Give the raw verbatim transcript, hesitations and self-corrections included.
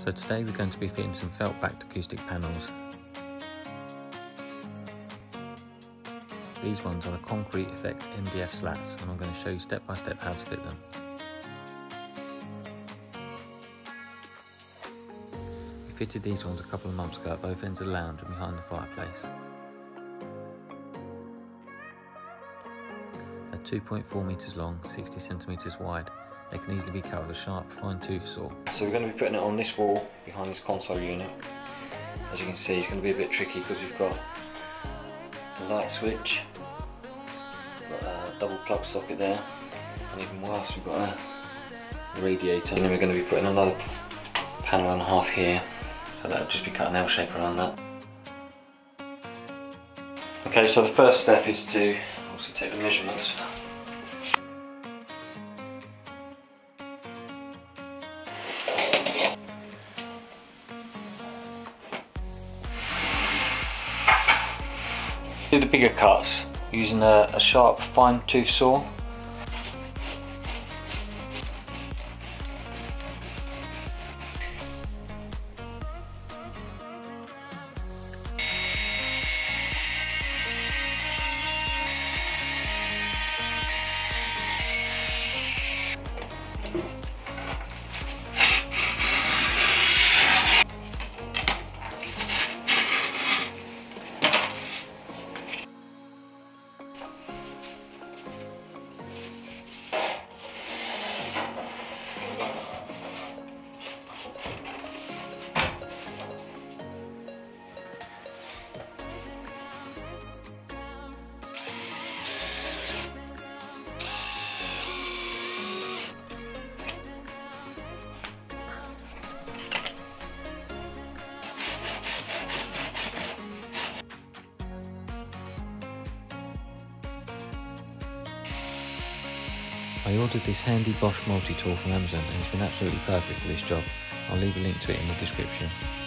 So today we're going to be fitting some felt backed acoustic panels. These ones are the Concrete Effect M D F slats, and I'm going to show you step by step how to fit them. We fitted these ones a couple of months ago at both ends of the lounge and behind the fireplace. They're two point four metres long, sixty centimetres wide. They can easily be cut with a sharp, fine tooth saw. So we're going to be putting it on this wall behind this console unit. As you can see, it's going to be a bit tricky because we've got a light switch, got a double plug socket there, and even worse, we've got a radiator. And then we're going to be putting another panel and a half here, so that'll just be cut an L shape around that. Okay, so the first step is to obviously take the measurements. Do the bigger cuts using a, a sharp fine tooth saw. I ordered this handy Bosch multi-tool from Amazon and it's been absolutely perfect for this job. I'll leave a link to it in the description.